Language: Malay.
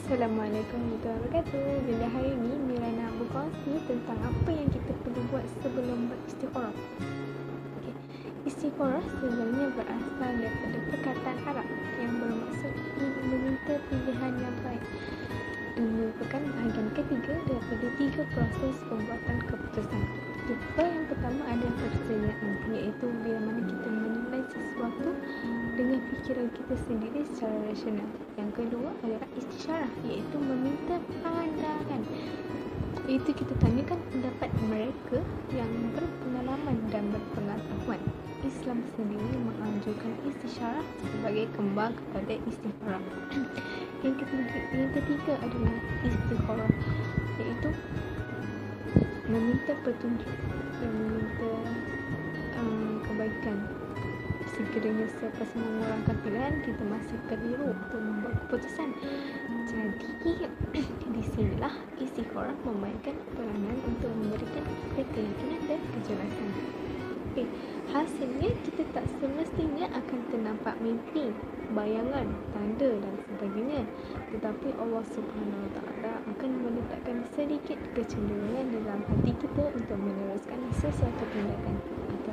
Assalamualaikum warahmatullahi wabarakatuh. Bila hari ini Mira nak berkongsi tentang apa yang kita perlu buat sebelum beristikharah. Istikharah sebenarnya berasal daripada perkataan Arab yang bermaksud meminta pilihan yang baik dan merupakan bahagian ketiga daripada 3 proses pembuatan keputusan. Yang pertama adalah persediaan, iaitu bila mana kita menilai sesuatu dengan fikiran kita sendiri secara rasional. Yang kedua adalah istisyarah, iaitu meminta pandangan, iaitu kita tanyakan pendapat mereka yang berpengalaman dan berpengetahuan. Islam sendiri menganjurkan istisyarah sebagai kembang kepada istikharah. Yang ketiga adalah istikharah, iaitu meminta petunjuk dan meminta kebaikan. Sekiranya selepas mengurangkan pilihan, kita masih keliru untuk membuat keputusan. Jadi, di sinilah istikharah memainkan peranan untuk memberikan keyakinan dan kejelasan. Hasilnya kita tak semestinya akan ternampak mimpi, bayangan, tanda dan sebagainya. Tetapi Allah Subhanahu Wa Taala akan meletakkan sedikit kecenderungan dalam hati kita untuk meneruskan sesuatu tindakan.